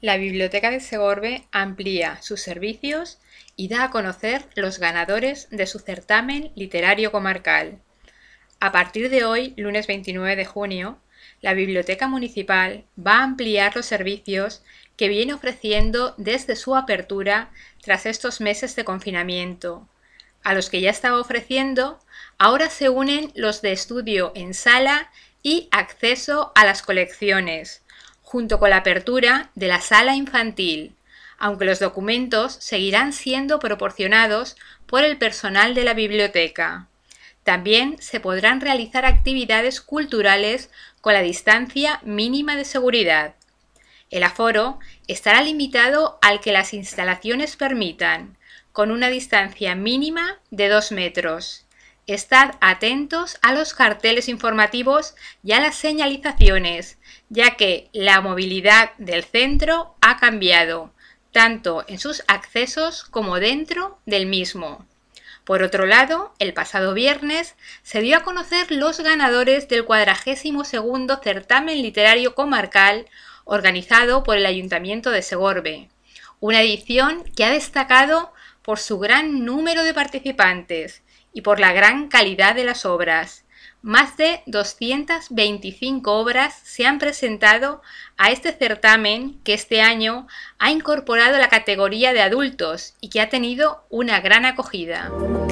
La Biblioteca de Segorbe amplía sus servicios y da a conocer los ganadores de su certamen literario comarcal. A partir de hoy, lunes 29 de junio, la Biblioteca Municipal va a ampliar los servicios que viene ofreciendo desde su apertura tras estos meses de confinamiento. A los que ya estaba ofreciendo, ahora se unen los de estudio en sala y acceso a las colecciones, junto con la apertura de la sala infantil, aunque los documentos seguirán siendo proporcionados por el personal de la biblioteca. También se podrán realizar actividades culturales con la distancia mínima de seguridad. El aforo estará limitado al que las instalaciones permitan, con una distancia mínima de 2 metros. Estad atentos a los carteles informativos y a las señalizaciones, ya que la movilidad del centro ha cambiado, tanto en sus accesos como dentro del mismo. Por otro lado, el pasado viernes se dio a conocer los ganadores del 42º certamen literario comarcal organizado por el Ayuntamiento de Segorbe, una edición que ha destacado por su gran número de participantes y por la gran calidad de las obras. Más de 225 obras se han presentado a este certamen que este año ha incorporado la categoría de adultos y que ha tenido una gran acogida.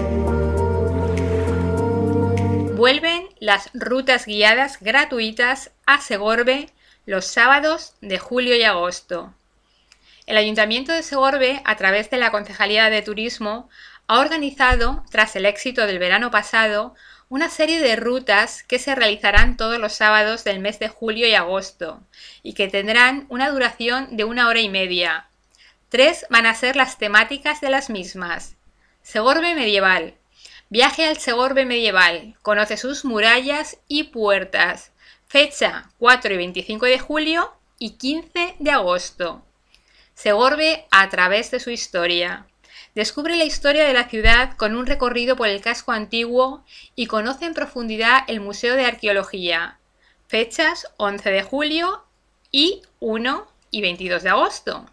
Vuelven las rutas guiadas gratuitas a Segorbe los sábados de julio y agosto. El Ayuntamiento de Segorbe, a través de la Concejalía de Turismo, ha organizado, tras el éxito del verano pasado, una serie de rutas que se realizarán todos los sábados del mes de julio y agosto y que tendrán una duración de 1 hora y media. 3 van a ser las temáticas de las mismas. Segorbe medieval. Viaje al Segorbe medieval. Conoce sus murallas y puertas. Fecha 4 y 25 de julio y 15 de agosto. Segorbe a través de su historia. Descubre la historia de la ciudad con un recorrido por el casco antiguo y conoce en profundidad el Museo de Arqueología. Fechas 11 de julio y 1 y 22 de agosto.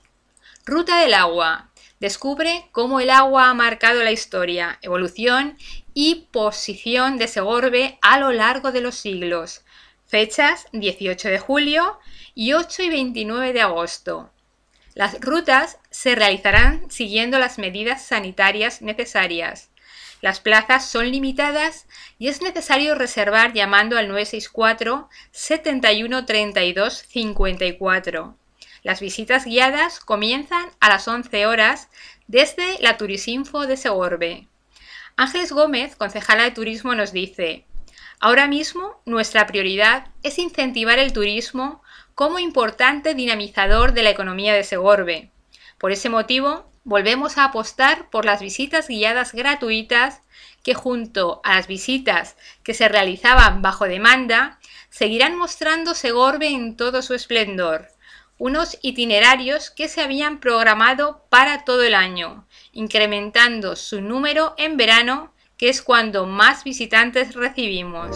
Ruta del agua. Descubre cómo el agua ha marcado la historia, evolución y posición de Segorbe a lo largo de los siglos. Fechas 18 de julio y 8 y 29 de agosto. Las rutas se realizarán siguiendo las medidas sanitarias necesarias. Las plazas son limitadas y es necesario reservar llamando al 964 71 32 54. Las visitas guiadas comienzan a las 11 horas desde la Turisinfo de Segorbe. Ángeles Gómez, concejala de Turismo, nos dice: ahora mismo nuestra prioridad es incentivar el turismo como importante dinamizador de la economía de Segorbe. Por ese motivo, volvemos a apostar por las visitas guiadas gratuitas que, junto a las visitas que se realizaban bajo demanda, seguirán mostrando Segorbe en todo su esplendor. Unos itinerarios que se habían programado para todo el año, incrementando su número en verano, que es cuando más visitantes recibimos.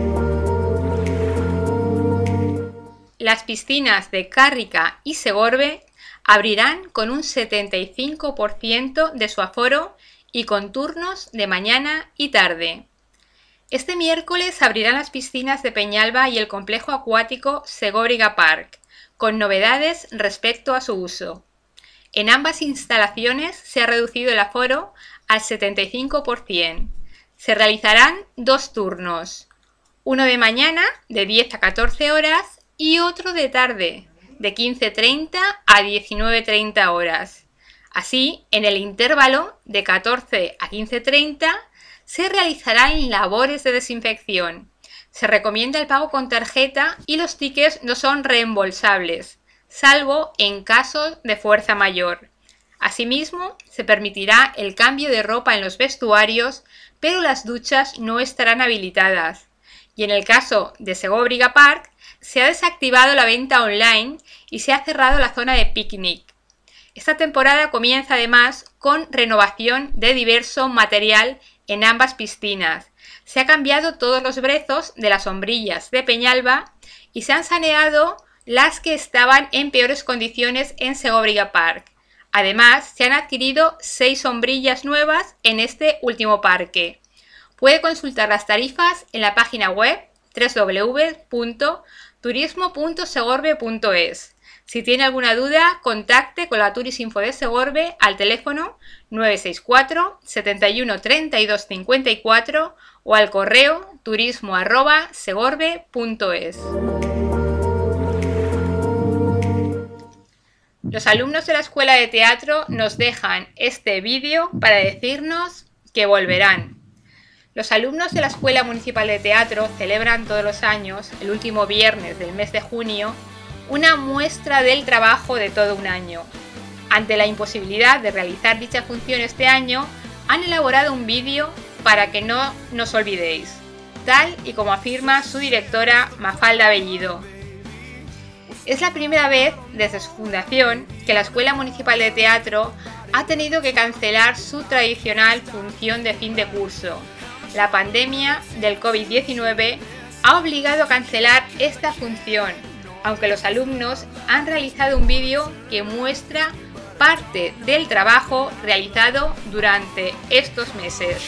Las piscinas de Cárrica y Segorbe abrirán con un 75% de su aforo y con turnos de mañana y tarde. Este miércoles abrirán las piscinas de Peñalba y el complejo acuático Segóbriga Park, con novedades respecto a su uso. En ambas instalaciones se ha reducido el aforo al 75%. Se realizarán 2 turnos, uno de mañana de 10 a 14 horas y otro de tarde, de 15:30 a 19:30 horas. Así, en el intervalo de 14 a 15:30 se realizarán labores de desinfección. Se recomienda el pago con tarjeta y los tickets no son reembolsables, salvo en casos de fuerza mayor. Asimismo, se permitirá el cambio de ropa en los vestuarios, pero las duchas no estarán habilitadas. Y en el caso de Segóbriga Park, se ha desactivado la venta online y se ha cerrado la zona de picnic. Esta temporada comienza además con renovación de diverso material en ambas piscinas. Se ha cambiado todos los brezos de las sombrillas de Peñalba y se han saneado las que estaban en peores condiciones en Segóbriga Park. Además, se han adquirido 6 sombrillas nuevas en este último parque. Puede consultar las tarifas en la página web www.turismo.segorbe.es. Si tiene alguna duda, contacte con la Turisinfo de Segorbe al teléfono 964 71 32 54 o al correo turismo@segorbe.es. Los alumnos de la Escuela de Teatro nos dejan este vídeo para decirnos que volverán. Los alumnos de la Escuela Municipal de Teatro celebran todos los años, el último viernes del mes de junio, una muestra del trabajo de todo un año. Ante la imposibilidad de realizar dicha función este año, han elaborado un vídeo para que no nos olvidéis, tal y como afirma su directora Mafalda Bellido. Es la primera vez desde su fundación que la Escuela Municipal de Teatro ha tenido que cancelar su tradicional función de fin de curso. La pandemia del COVID-19 ha obligado a cancelar esta función, aunque los alumnos han realizado un vídeo que muestra parte del trabajo realizado durante estos meses.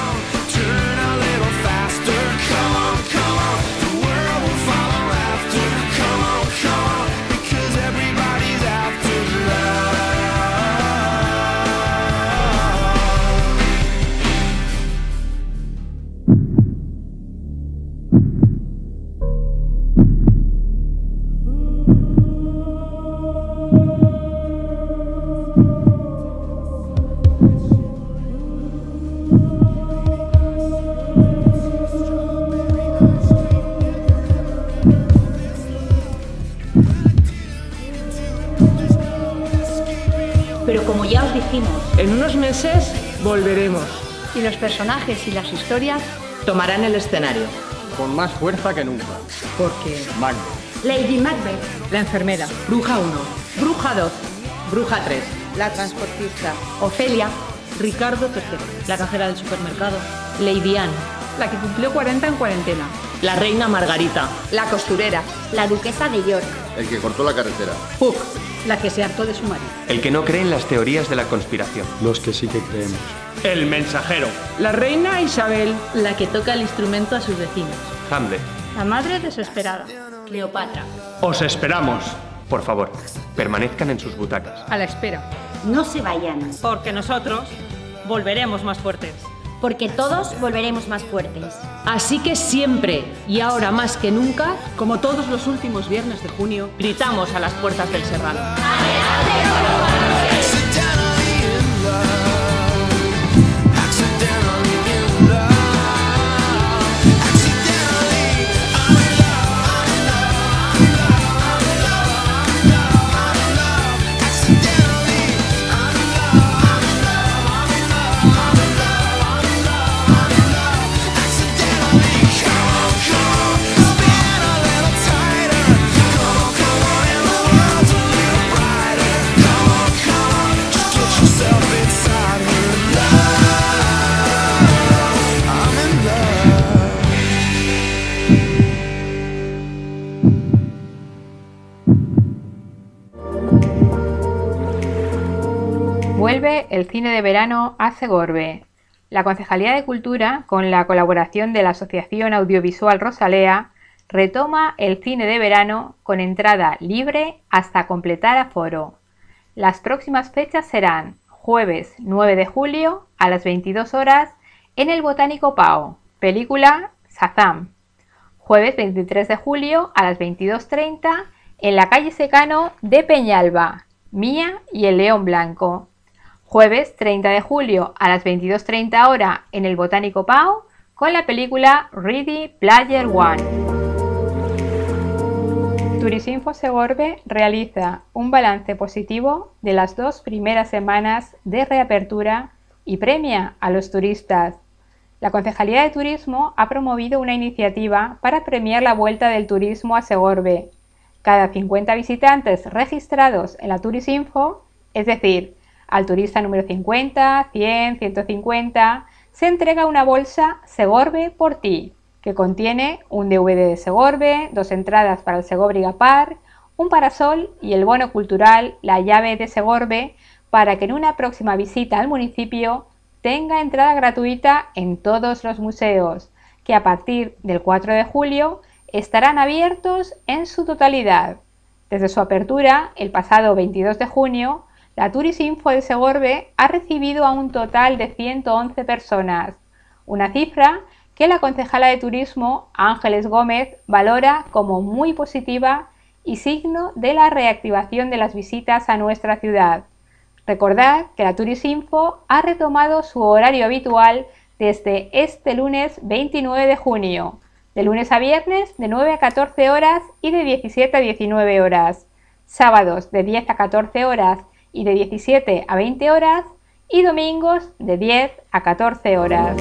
Pero como ya os dijimos, en unos meses volveremos. y los personajes y las historias tomarán el escenario. Con más fuerza que nunca. Porque Macbeth. Lady Macbeth, la enfermera, Bruja 1, Bruja 2, Bruja 3, la transportista, Ofelia, Ricardo III, la cajera del supermercado, Lady Anne, la que cumplió 40 en cuarentena, la reina Margarita, la costurera, la duquesa de York, El que cortó la carretera. Puck, la que se hartó de su marido, El que no cree en las teorías de la conspiración. Los que sí que creemos. El mensajero. la reina Isabel, la que toca el instrumento a sus vecinos, Hamlet. la madre desesperada, Cleopatra. Os esperamos. Por favor, permanezcan en sus butacas. a la espera. No se vayan, Porque nosotros volveremos más fuertes. porque todos volveremos más fuertes. Así que siempre, y ahora más que nunca, Como todos los últimos viernes de junio, gritamos a las puertas del Serrano. Vuelve el cine de verano a Segorbe. La Concejalía de Cultura, con la colaboración de la Asociación Audiovisual Rosalea, retoma el cine de verano con entrada libre hasta completar aforo. Las próximas fechas serán jueves 9 de julio a las 22 horas en el Botánico Pao, película Shazam. Jueves 23 de julio a las 22:30 en la calle Secano de Peñalba, Mía y el León Blanco. Jueves 30 de julio a las 22:30 horas en el Botánico Pao con la película Ready Player One. Turisinfo Segorbe realiza un balance positivo de las 2 primeras semanas de reapertura y premia a los turistas. La Concejalía de Turismo ha promovido una iniciativa para premiar la vuelta del turismo a Segorbe. Cada 50 visitantes registrados en la Turisinfo, es decir, al turista número 50, 100, 150, se entrega una bolsa Segorbe por ti, que contiene un DVD de Segorbe, 2 entradas para el Segóbriga Park, un parasol y el bono cultural La Llave de Segorbe para que en una próxima visita al municipio tenga entrada gratuita en todos los museos, que a partir del 4 de julio estarán abiertos en su totalidad. Desde su apertura, el pasado 22 de junio, la Turisinfo de Segorbe ha recibido a un total de 111 personas, una cifra que la concejala de Turismo, Ángeles Gómez, valora como muy positiva y signo de la reactivación de las visitas a nuestra ciudad. Recordad que la Turisinfo ha retomado su horario habitual desde este lunes 29 de junio, de lunes a viernes de 9 a 14 horas y de 17 a 19 horas, sábados de 10 a 14 horas y de 17 a 20 horas y domingos de 10 a 14 horas.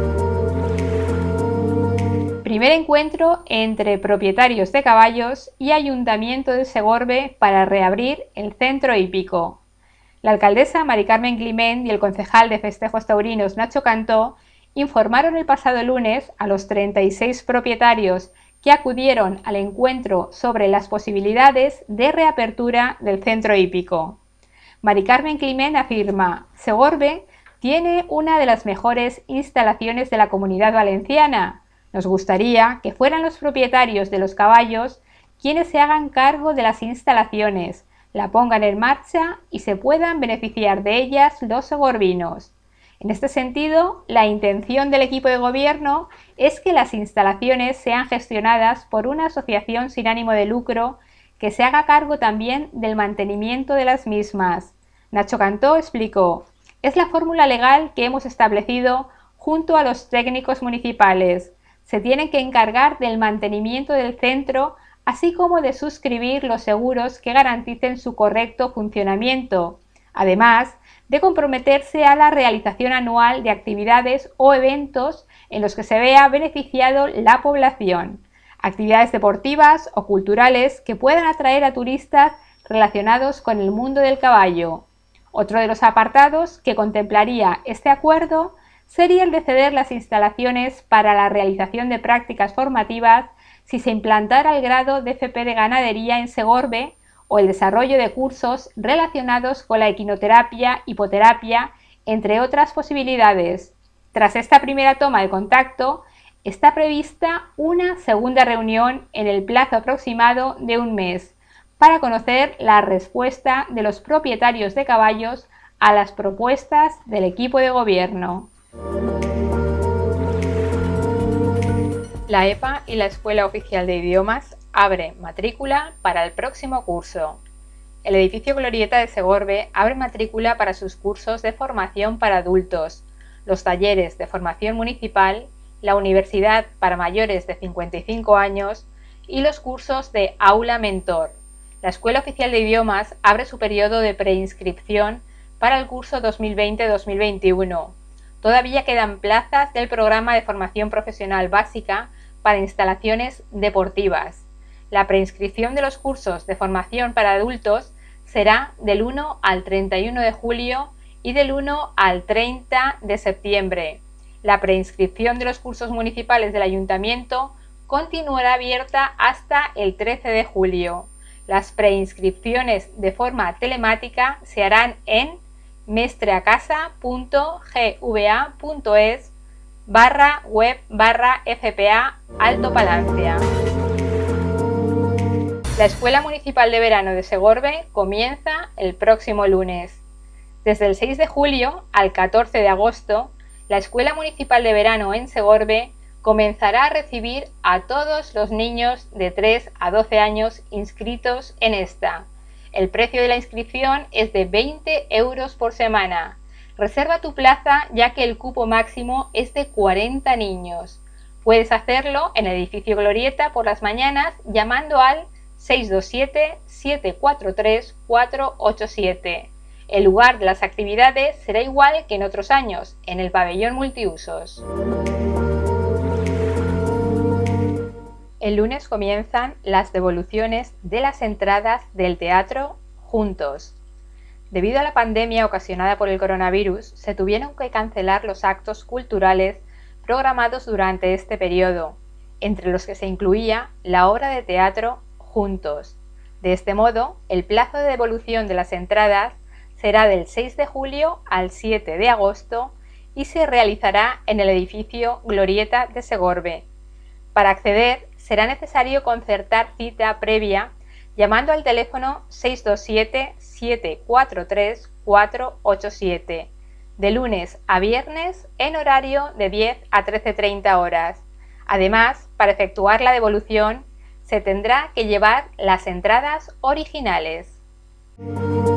Primer encuentro entre propietarios de caballos y Ayuntamiento de Segorbe para reabrir el centro hípico. La alcaldesa Mari Carmen Climent y el concejal de Festejos Taurinos Nacho Cantó informaron el pasado lunes a los 36 propietarios que acudieron al encuentro sobre las posibilidades de reapertura del centro hípico. Mari Carmen Climent afirma: Segorbe tiene una de las mejores instalaciones de la Comunidad Valenciana. Nos gustaría que fueran los propietarios de los caballos quienes se hagan cargo de las instalaciones, la pongan en marcha y se puedan beneficiar de ellas los segorbinos. En este sentido, la intención del equipo de gobierno es que las instalaciones sean gestionadas por una asociación sin ánimo de lucro que se haga cargo también del mantenimiento de las mismas. Nacho Cantó explicó: es la fórmula legal que hemos establecido junto a los técnicos municipales. Se tienen que encargar del mantenimiento del centro, así como de suscribir los seguros que garanticen su correcto funcionamiento, además de comprometerse a la realización anual de actividades o eventos en los que se vea beneficiado la población, actividades deportivas o culturales que puedan atraer a turistas relacionados con el mundo del caballo. Otro de los apartados que contemplaría este acuerdo sería el de ceder las instalaciones para la realización de prácticas formativas si se implantara el grado de FP de ganadería en Segorbe o el desarrollo de cursos relacionados con la equinoterapia, hipoterapia, entre otras posibilidades. Tras esta primera toma de contacto, está prevista una segunda reunión en el plazo aproximado de un mes para conocer la respuesta de los propietarios de caballos a las propuestas del equipo de gobierno. La EPA y la Escuela Oficial de Idiomas abre matrícula para el próximo curso. El edificio Glorieta de Segorbe abre matrícula para sus cursos de formación para adultos, los talleres de formación municipal, la universidad para mayores de 55 años y los cursos de aula mentor. La Escuela Oficial de Idiomas abre su periodo de preinscripción para el curso 2020-2021. Todavía quedan plazas del programa de formación profesional básica para instalaciones deportivas. La preinscripción de los cursos de formación para adultos será del 1 al 31 de julio y del 1 al 30 de septiembre. La preinscripción de los cursos municipales del Ayuntamiento continuará abierta hasta el 13 de julio. Las preinscripciones de forma telemática se harán en mestreacasa.gva.es/web/FPA Alto Palancia. La Escuela Municipal de Verano de Segorbe comienza el próximo lunes. Desde el 6 de julio al 14 de agosto, la Escuela Municipal de Verano en Segorbe comenzará a recibir a todos los niños de 3 a 12 años inscritos en esta. El precio de la inscripción es de 20 euros por semana. Reserva tu plaza ya que el cupo máximo es de 40 niños. Puedes hacerlo en el edificio Glorieta por las mañanas llamando al 627-743-487. El lugar de las actividades será igual que en otros años, en el pabellón multiusos. El lunes comienzan las devoluciones de las entradas del teatro Juntos. Debido a la pandemia ocasionada por el coronavirus, se tuvieron que cancelar los actos culturales programados durante este periodo, entre los que se incluía la obra de teatro Juntos. De este modo, el plazo de devolución de las entradas será del 6 de julio al 7 de agosto y se realizará en el edificio Glorieta de Segorbe. Para acceder, será necesario concertar cita previa llamando al teléfono 627-743-487, de lunes a viernes en horario de 10 a 13:30 horas. Además, para efectuar la devolución, se tendrá que llevar las entradas originales.